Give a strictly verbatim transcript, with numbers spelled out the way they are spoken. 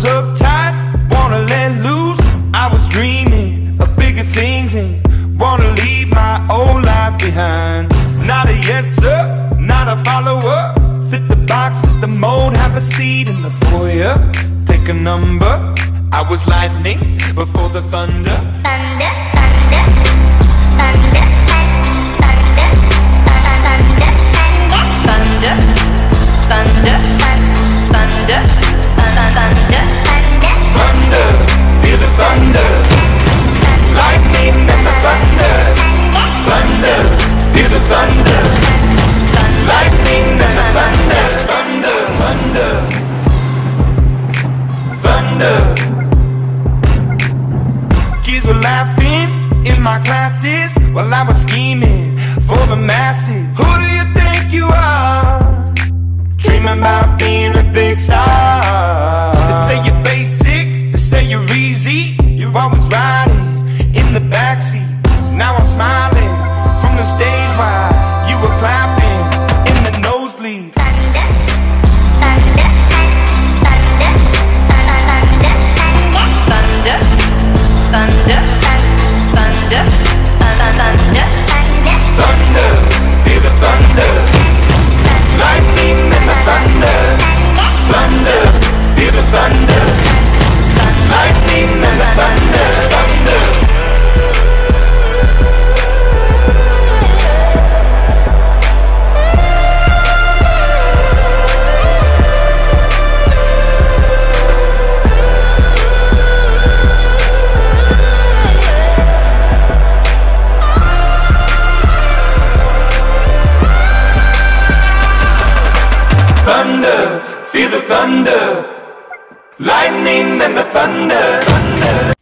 uptight, wanna let loose. I was dreaming of bigger things and wanna leave my old life behind. Not a yes sir, not a follower. Fit the box, fit the mold, have a seat in the foyer. Take a number. I was lightning before the thunder. Thunder, thunder, thunder, thunder, thunder, thunder, thunder, thunder, thunder, thunder, feel the thunder. Lightning and the thunder. Thunder, feel the thunder. Lightning and the thunder. Thunder, thunder, thunder. Kids were laughing in my classes while I was scheming for the masses. Who do you think you are? Dreaming about being a big star. They say you're basic, they say you're easy. You're always riding in the backseat. Now I'm smiling from the stage while you were clapping in the nosebleeds. thunder, thunder, thunder, thunder, thunder, thunder, thunder, Thunder, feel the thunder. Lightning and the thunder. Thunder, feel the thunder. Lightning and the thunder. Thunder. Thunder, feel the thunder. Lightning and the thunder. Thunder.